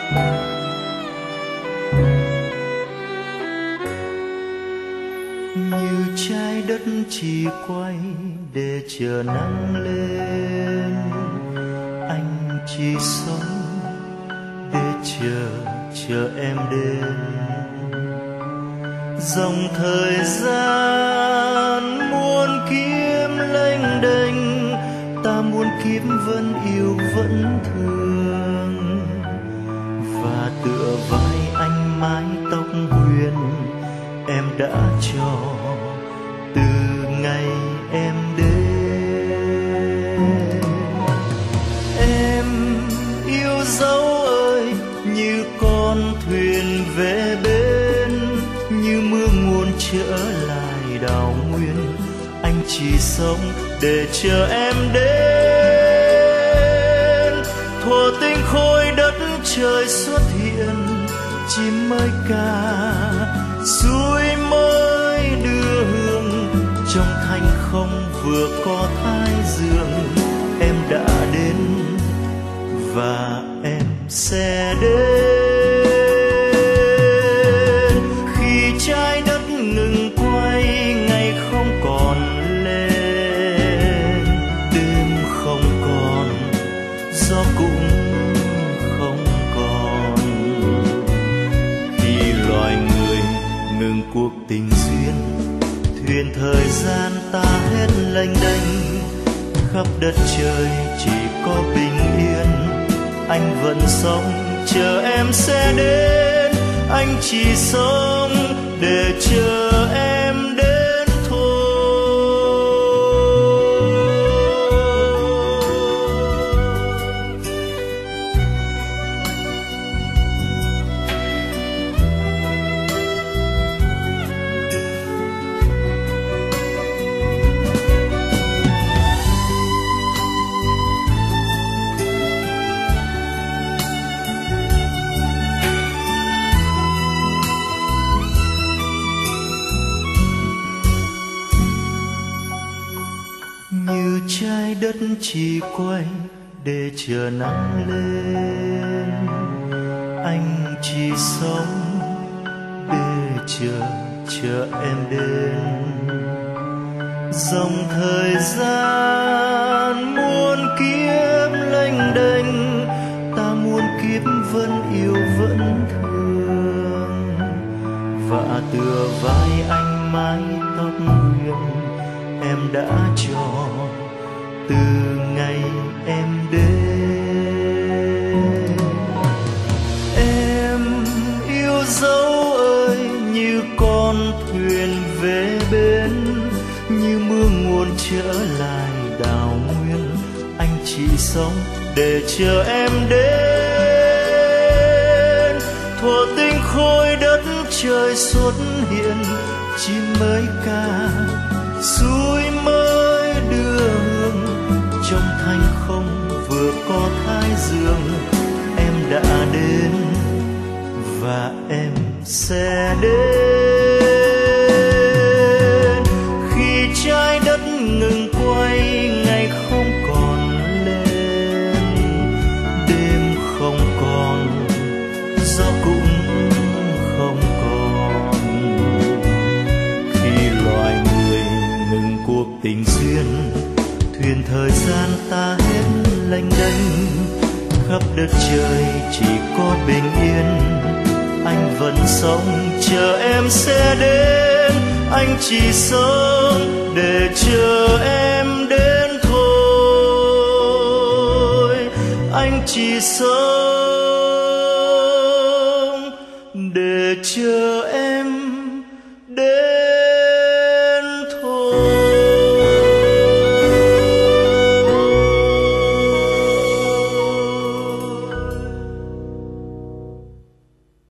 Như trái đất chỉ quay để chờ nắng lên, anh chỉ sống để chờ em đến. Dòng thời gian muôn kiếp lênh đênh, ta muôn kiếp vẫn yêu vẫn thương. Và tựa vai anh mái tóc huyền em đã cho từ ngày em đến. Em yêu dấu ơi như con thuyền về bên, như mưa nguồn trở lại đảo nguyên. Anh chỉ sống để chờ em đến. Thuở tinh khôi đất trời xuất hiện, chim mới ca suối mới đưa hương. Trong thanh không vừa có thái dương, em đã đến và em sẽ đến. Khi trái đất ngừng quay, ngày không còn lên, đêm không còn, gió cũng không còn. Khi loài người ngừng cuộc tình duyên, thuyền thời gian ta hết lênh đênh. Khắp đất trời chỉ có bình yên, anh vẫn sống chờ em sẽ đến. Anh chỉ sống để chờ em đến thôi. Như trái đất chỉ quay để chờ nắng lên, anh chỉ sống để chờ em đến. Dòng thời gian muôn kiếp lênh đênh, ta muôn kiếp vẫn yêu vẫn thương. Và tựa vai anh mái tóc huyền em đã cho từ ngày em đến. Em yêu dấu ơi như con thuyền về bên, như mưa nguồn trở lại đảo nguyên. Anh chỉ sống để chờ em đến. Thuở tinh khôi đất trời xuất hiện, chim mới ca suối mới đưa hương. Trong thanh không vừa có thái dương, em đã đến và em sẽ đến. Khi trái đất ngừng quay, ngày không còn lên, đêm không còn, gió cũng không còn. Khi loài người ngừng cuộc tình duyên, thuyền thời gian ta hết lênh đênh. Khắp đất trời chỉ có bình yên, anh vẫn sống chờ em sẽ đến. Anh chỉ sống để chờ em đến thôi. Anh chỉ sống để chờ